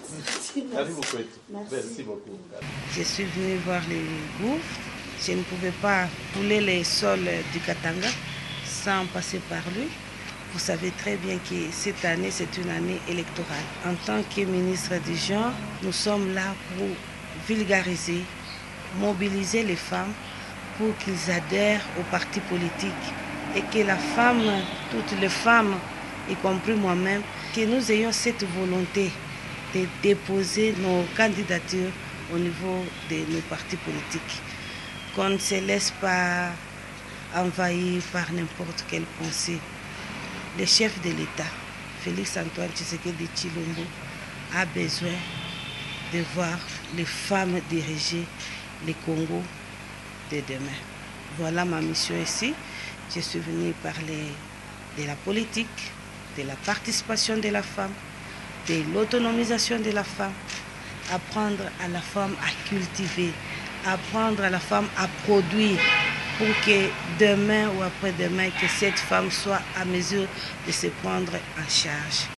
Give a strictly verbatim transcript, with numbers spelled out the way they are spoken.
Merci, Merci beaucoup. Merci. Merci beaucoup. Je suis venue voir les gouffres. Je ne pouvais pas couler les sols du Katanga sans passer par lui. Vous savez très bien que cette année, c'est une année électorale. En tant que ministre du genre, nous sommes là pour vulgariser, mobiliser les femmes pour qu'ils adhèrent aux partis politiques et que la femme, toutes les femmes, y compris moi-même, que nous ayons cette volonté de déposer nos candidatures au niveau de nos partis politiques. Qu'on ne se laisse pas envahir par n'importe quelle pensée. Le chef de l'État, Félix Antoine Tshisekedi Tshilombo, a besoin de voir les femmes diriger le Congo de demain. Voilà ma mission ici. Je suis venue parler de la politique, de la participation de la femme, de l'autonomisation de la femme, apprendre à la femme à cultiver, apprendre à la femme à produire pour que demain ou après-demain, que cette femme soit à mesure de se prendre en charge.